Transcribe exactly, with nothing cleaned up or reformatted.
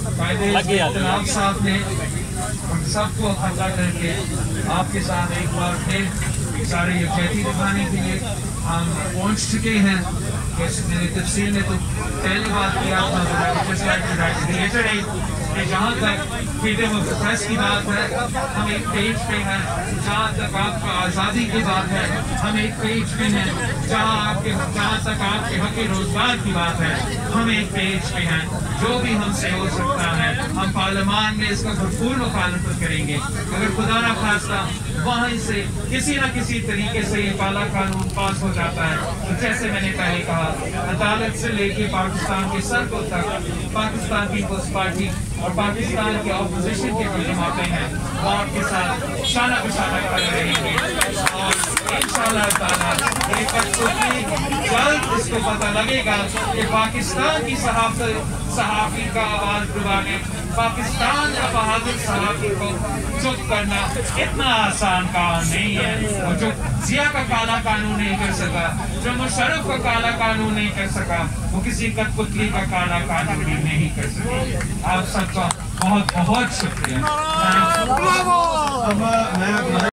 जनाब साहब ने हम सबको इकट्ठा करके आपके साथ एक बार फिर सारे यकजहती दिखाने के लिए हम पहुंच चुके हैं। जैसे मैंने तफसील में तो पहली बात किया था कि जहाँ तक फ्रीडम ऑफ प्रेस की बात है हम एक पेज पे हैं, जहाँ तक आपका आज़ादी की बात है हम एक पेज पे हैं, जहाँ आपके जहाँ तक आपके हक रोजगार की बात है हम एक पेज पे हैं। जो भी हमसे हो सकता है हम पार्लियामान में इसका भरपूर मुखालफत करेंगे। अगर खुदा ना खास्ता वहाँ से किसी न किसी तरीके से ये काला कानून पास हो जाता है तो जैसे मैंने पहले कहा अदालत से लेके पाकिस्तान के सर को तक पाकिस्तान पीपल्स पार्टी और पाकिस्तान के अपोजिशन के जो जमातें हैं मौत के साथ शाना बशाना कर रहेंगे और इंशाअल्लाह ताला एक जल्द इसको पता लगेगा कि पाकिस्तान की सहाफ़ी का आवाज़ दबाने पाकिस्तान का बहादुर सहाफ़ी को चुप करना इतना आसान काम नहीं है। और जो जिया का काला कानून नहीं कर सका, जो मुशर्रफ का काला कानून नहीं कर सका, वो किसी कठपुतली का काला कानून भी नहीं कर सके। आप सबका बहुत बहुत शुक्रिया।